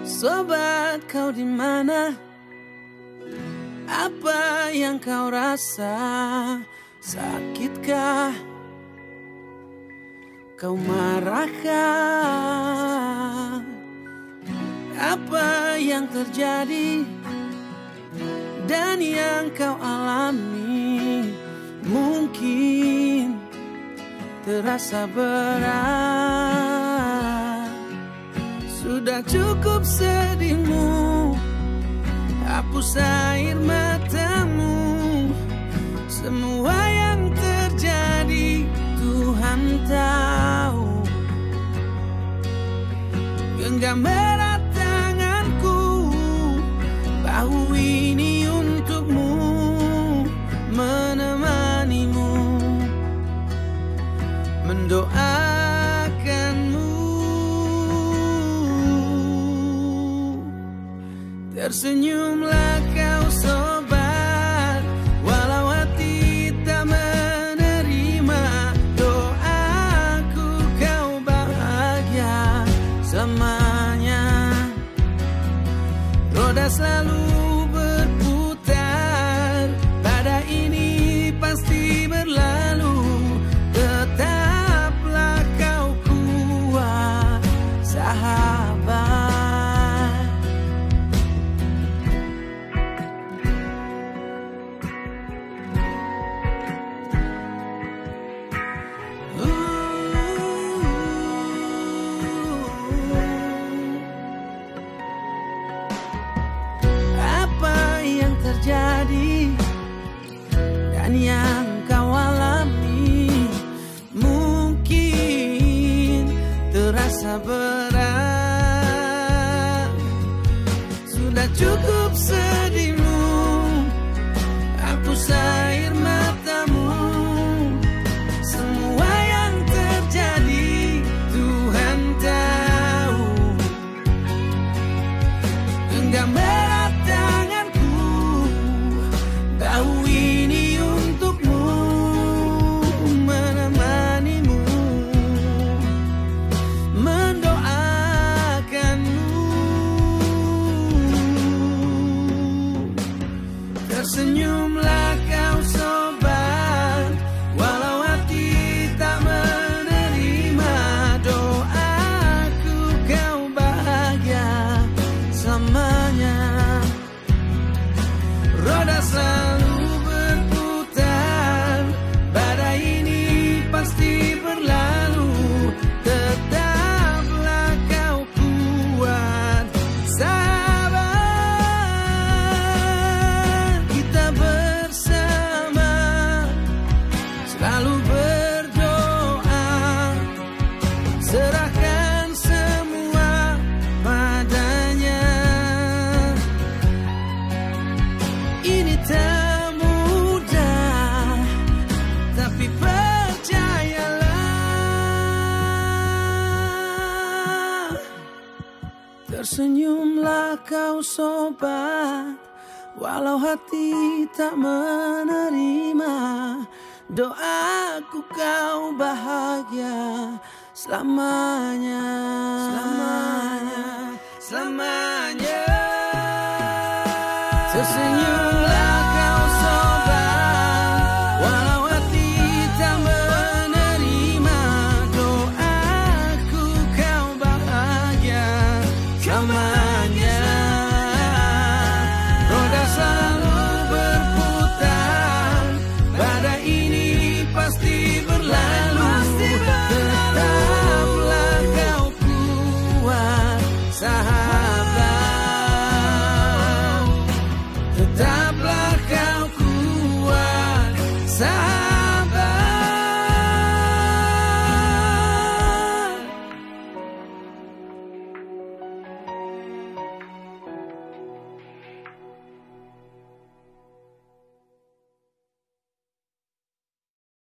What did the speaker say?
Sobat, kau di mana? Apa yang kau rasa? Sakitkah? Kau marahkah? Apa yang terjadi dan yang kau alami mungkin terasa berat. Sudah cukup sedihmu, hapus air matamu. Semua yang terjadi Tuhan tahu. Genggam erat tanganku, bahu ini untukmu, menemanimu, mendoakanmu. Tersenyumlah kau sobat, walau hati tak menerima doaku, kau bahagia selamanya. Roda selalu berputar, badai ini pasti berlalu. Tetaplah kau kuat, sahabat. Terjadi dan yang kau alami mungkin terasa berat. Sudah cukup sedihmu, hapus air matamu. Semua yang terjadi Tuhan tahu. Genggam erat tanganku, bahu ini untukmu, menemanimu, mendoakanmu. Tersenyumlah kau sobat, walau hati tak menerima doaku, kau bahagia selamanya. Roda selalu berputar, badai ini pasti berlalu. Tetaplah kau kuat, sahabat. Kita bersama selalu berdoa, serahkan semua padanya. Ini tak mudah, tapi percayalah. Tersenyumlah kau sobat, walau hati tak menerima doaku, kau bahagia selamanya. Selamanya, selamanya. Tersenyum